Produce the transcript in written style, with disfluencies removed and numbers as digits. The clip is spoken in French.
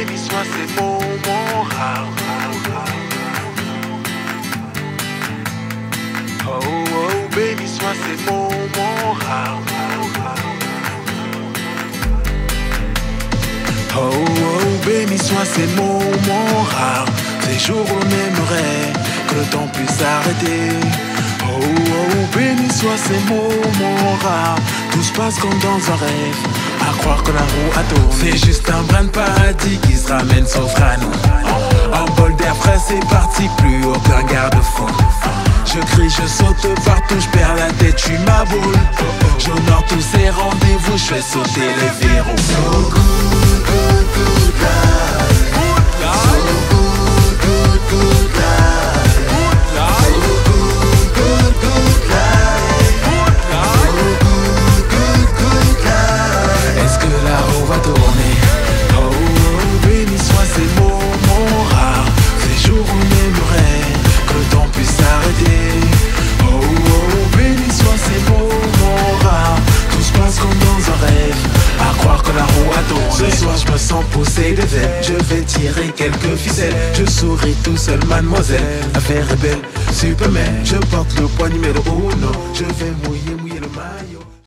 béni soit ces moments rares. Oh, oh, béni soit ces moments rares. Oh, oh, béni soit ces moments rares. Ces jours où on aimerait que le temps puisse s'arrêter. Oh, oh, béni soit ces moments rares. Tout se passe comme dans un rêve, à croire que la roue a tourné. C'est juste un brin de paradis qui se ramène sauf à nous. Un bol d'air frais, c'est parti, plus aucun garde-fou. Je crie, je saute partout, je perds la tête, je suis ma boule. J'honore tous ces rendez-vous, je fais sauter les verrous. So good, good, good life. So good, good, good life. So good, good, good life. So good, good, good life. Est-ce que la roue va tourner? Oh, oh, béni soit ces moments rares. Ces jours où on aimerait que le temps puisse s'arrêter. Oh, oh, béni soit ces moments rares. Tout se passe comme dans un rêve, à croire que la roue a tourné. Ce soir je me sens pousser des ailes, je vais tirer quelques ficelles. Je souris tout seul, mademoiselle, l'affaire est belle, Superman. Je porte le poids numéro 1, je vais mouiller le maillot.